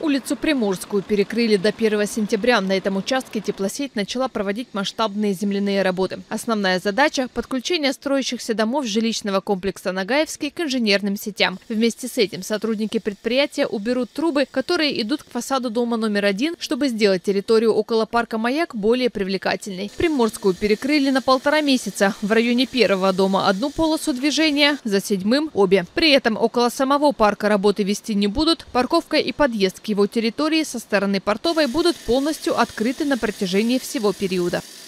Улицу Приморскую перекрыли до 1 сентября. На этом участке теплосеть начала проводить масштабные земляные работы. Основная задача – подключение строящихся домов жилищного комплекса Нагаевский к инженерным сетям. Вместе с этим сотрудники предприятия уберут трубы, которые идут к фасаду дома номер 1, чтобы сделать территорию около парка «Маяк» более привлекательной. Приморскую перекрыли на 1,5 месяца. В районе первого дома одну полосу движения, за 7-м – обе. При этом около самого парка работы вести не будут. Парковка и подъезд к его территории со стороны Портовой будут полностью открыты на протяжении всего периода.